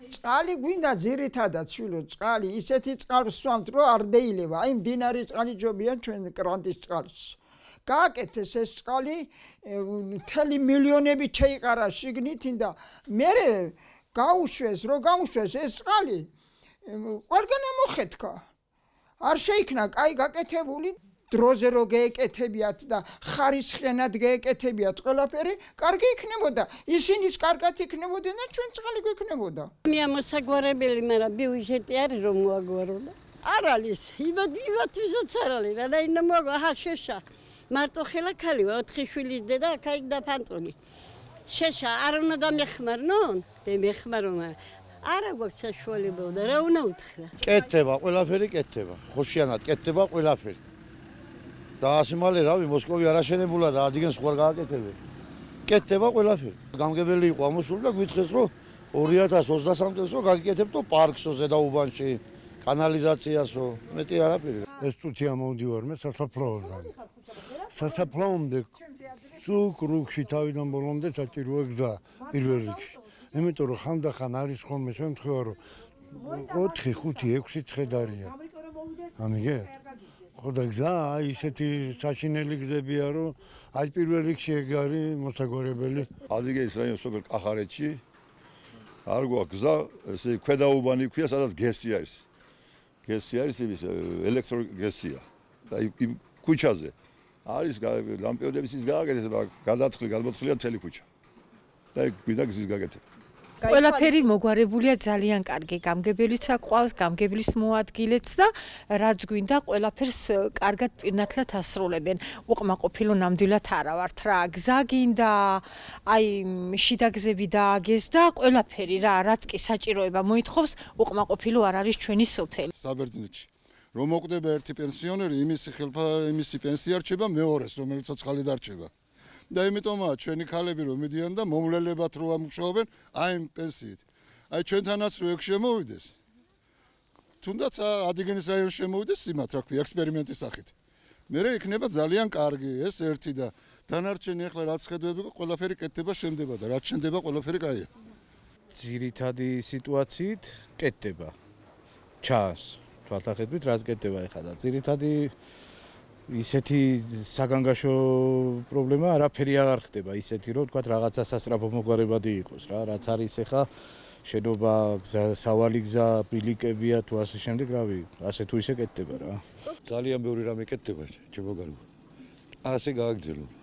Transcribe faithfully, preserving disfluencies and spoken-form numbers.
წყალი გვინდა ძირითადად შვილო წყალი ისეთი წყალს ვსვამთ რომ არ დაილევა აი მდინარის წყალი ჯობია ჩვენ კრანტის წყალს გააკეთეს ეს წყალი მთელი მილიონებით შეიყარა შიგნით და მე გაუშვეს რომ გაუშვეს ეს წყალი ყველგან მოხეთქა არ შეიქნა კაი გაკეთებული დროზე რო გაეკეთებიათ და ხარისხენად გაეკეთებიათ ყველაფერი კარგი იქნებოდა ისინიც კარგად იქნებოდნენ და ჩვენ წყალი გვექნებოდა მე მოსაგვარებელი მაგრამ ბიუჯეტი არის რომ მოაგვარო არ არის იმად იმათვისაც არ არის რა და ინა მოგა ჰა შეშა მარტო ხელა ქალივა ოთხი შვილის დედა აქ და ფანტონი შეშა არ უნდა დამეხმარნონ და მეხმარონა არა გვაქვს საშუალება და რა უნდა უთხრა კეთდება ყველაფერი კეთდება ხოშიანად კეთდება ყველაფერი და ასე მალე რავი მოსკოვი არაშენებულა და ადგენს ხوار გააკეთებენ კეთდება ყველაფერი გამგებელი იყო ამოსული და გვითხრეს რომ ორი ათას ოცდასამი წელს რომ გაგიკეთებდო პარკსო ზედაუბანში კანალიზაციასო მეტი არაფერი ეს თუთი ამოვდივარ მე სასაფლაოდან სასაფლაომდე სულ კრუგში თავიდან ბოლომდე საჭიროა გზა პირველ რიგში იმიტომ რომ ხანდახან არის ხოლმე შემთხვევა რომ ოთხი ხუთი ექვსი ცხედარია ამიგე ხო და გზა აი ისეთი საშინელი გზებია რომ აი პირველ რიგში ეგ არის მოსაგვარებელი ადიგეის რაიონის სოფელ კახარეთში არ გვაქვს გზა ესე ქვედაუბანი ქვია სადაც გესი არის გესი არის ის ელექტროგესია და იმ ქუჩაზე არის ლამპიოდების ის გააკეთეს გადაწყლი გადმოწყლია მთელი ქუჩა და ეგ გვინდა გზის გაკეთება ყველაფერი მოგვარებულია ძალიან კარგი გამგებელიც აყავს გამგებლის მოადგილეც და რაც გვინდა ყველაფერს კარგად პირნათლად ასრულებენ უყმაყოფილო ნამდვილად არა ვართ რა გზა გინდა აი შიდა გზები დააგეს და ყველაფერი რა რაც კი საჭიროება მოითხოვს უყმაყოფილო არ არის ჩვენი სოფელი საბერძნეთში რომ მოკვდება ერთი პენსიონერი იმისი ხელფა იმისი პენსია რჩება მეორეს რომელიც ცოცხალი დარჩება და იმიტომაა ჩვენი ქალები რომ მიდიან და მომლელებად რო ამუშაობენ აი ამ პენსიით. აი ჩვენთანაც რო ეგ შემოვიდეს. თუნდაც ადიგენის რაიონში შემოვიდეს იმათ რა ქვია ექსპერიმენტის სახით. მერე იქნება ძალიან კარგი ეს ერთი და დანარჩენი ახლა რაც ხედავები ყველაფერი კეთდება შემდება და რაც შემდება ყველაფერი კაია. ძირითადი სიტუაციით კეთდება. ჩანს თვალთახედვით რაც კეთდება ახლა და ძირითადი ისეთი საგანგაშო პრობლემა არაფერი აღარ ხდება ისეთი რომ თქვა რაღაცა სასწრაფო მოგვარებადი იყოს რა რაც არის ახლა შენობა გზა სავალი გზა ბილიკებია თუ ასე შემდეგ რავი ასე თუ ისე კეთდება რა ძალიან ბევრი რამე კეთდება ჩემო გარკვეულ ასე გააგრძელო